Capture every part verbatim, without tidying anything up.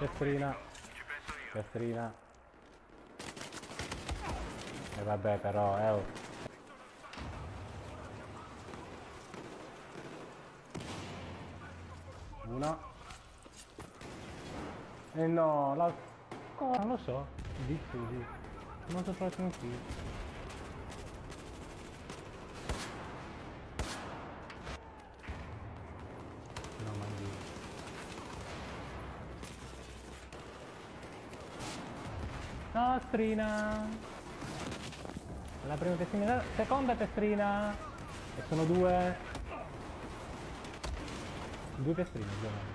Piastrina. Piastrina. E vabbè però, eh oh. Una. E no, la... Oh, non lo so. Difficile. Non so proprio qui. No, mandi. Testrina. La prima testrina, la seconda testrina. E sono due. Due testrine, giovane.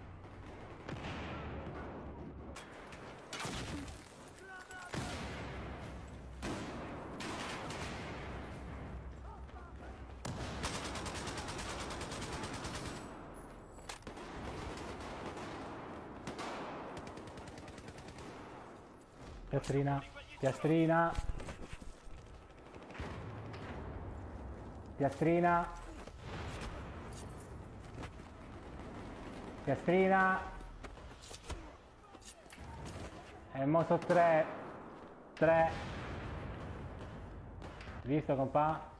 Piastrina, piastrina, piastrina, piastrina, e mo so tre, tre, visto compà?